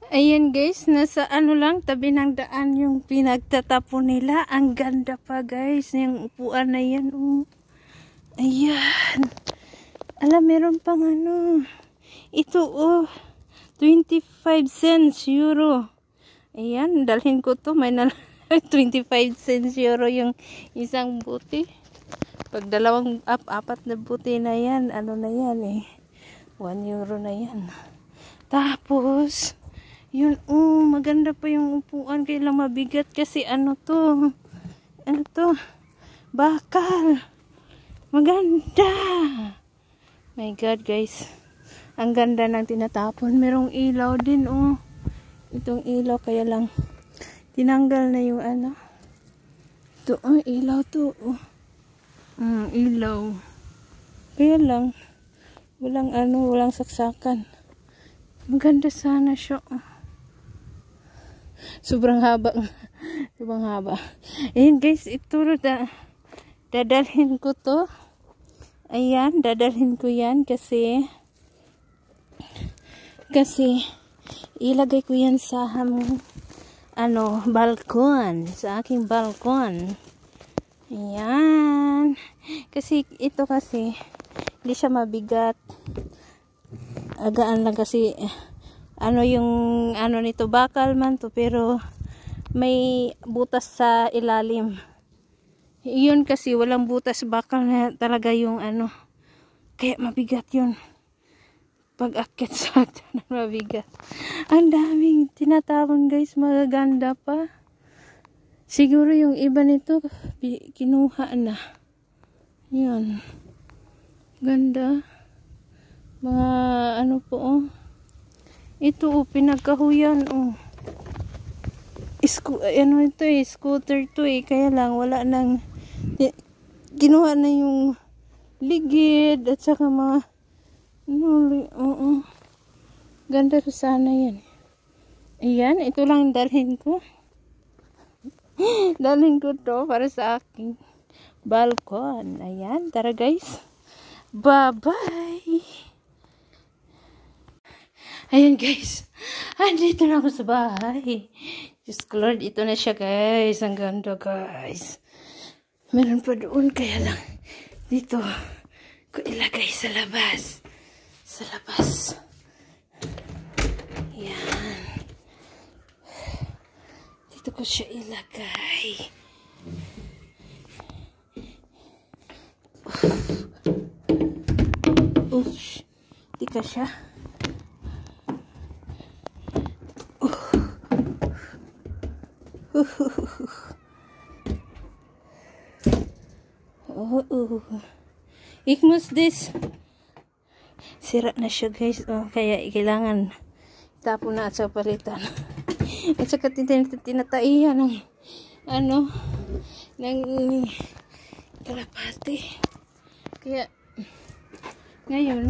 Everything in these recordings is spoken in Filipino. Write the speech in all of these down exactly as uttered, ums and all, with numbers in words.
Ayan guys, nasa ano lang, tabi ng daan yung pinagtatapon nila. Ang ganda pa guys, yung upuan na yan. Oh. Ayan. Alam, meron pang ano. Ito oh, twenty-five cents euro. Ayan, dalhin ko to. May na twenty-five cents euro yung isang buti. Pag dalawang up, apat na buti na yan, ano na yan eh. one euro na yan. Tapos, yun, oh, maganda pa yung upuan. Kailang mabigat kasi ano to. Ano to? Bakal. Maganda. My God, guys. Ang ganda ng tinatapon. Merong ilaw din, oh. Itong ilaw, kaya lang tinanggal na yung ano. Ito, oh, ilaw to, oh. Mm, ilaw. Kaya lang, walang ano, walang saksakan. Maganda sana siya, oh. Sobrang haba. Sobrang haba. Ayan guys, ito da, dadalhin ko to. Ayan, dadalhin ko yan kasi kasi ilagay ko yan sa ham, ano, balkon. Sa aking balkon. Ayan. Kasi ito kasi hindi siya mabigat. Agaan lang kasi ano yung ano nito, bakal man to pero may butas sa ilalim. Yun kasi walang butas, bakal na talaga yung ano, kaya mabigat yun. Pag akyat sa atin mabigat. Ang daming tinatapon guys, magaganda pa. Siguro yung iba nito kinuha na. Yun, ganda. Mga ano po, oh. Ito, oh, pinagkahuyan, oh. Isku ano ito eh, scooter to eh. Kaya lang, wala nang, kinuha na yung ligid at saka mga, ano, oo. Uh, uh. Ganda rin sana yan. Ayan, ito lang dalhin ko. Dalhin ko to para sa aking balkon. Ayan, tara guys. Bye-bye! Ayan guys, andito na ako sa bahay. Diyos ko Lord, ito na siya guys. Ang ganda guys. Meron pa doon, kaya lang dito ko ilagay sa labas. Sa labas. Ayan. Dito ko siya ilagay. Uff. Di ka siya. Oh, oh. Ikmos this. Sira na siya guys. Oh, kaya kailangan tapon na at sa palitan. At saka tinataihan ng ano ng kalapati. Kaya ngayon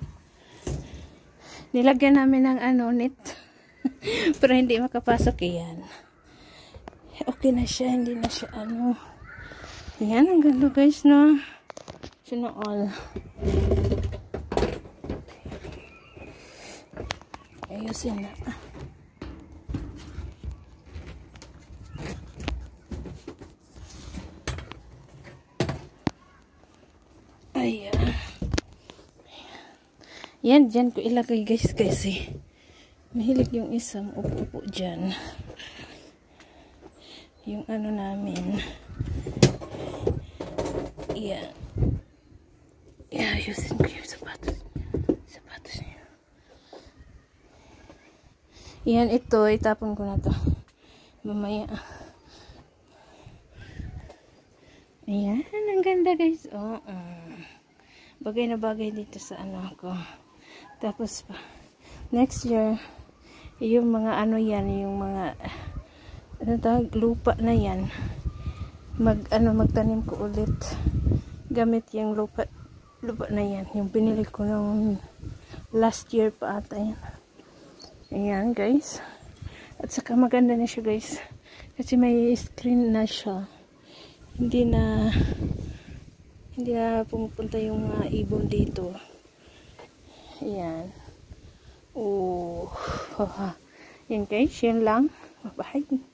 nilagyan namin ng ano net para hindi makapasok yan. Okay na siya, hindi na siya ano. Yan, ang ganda guys, no? Siya na all. Ayusin na. Ayan. Yan, dyan ko ilagay guys kasi mahilig yung isang upo-upo dyan. Yung ano namin. Yan. Yeah, ayusin ko yung sapatos. Sapatos niya. Yan, ito. Itapon ko na to. Mamaya. Ayan. Ang ganda guys. Oh, uh, bagay na bagay dito sa ano ko. Tapos pa. Next year, yung mga ano yan, yung mga ano tawag, lupa na yan. Mag, ano, magtanim ko ulit. Gamit yung lupa, lupa na yan. Yung binili ko nung last year pa ata yan. Ayan guys. At saka maganda na siya guys. Kasi may screen na siya. Hindi na, hindi na pumupunta yung mga ibon dito. Ayan. Oh. Yan guys, yun lang. Bye-bye.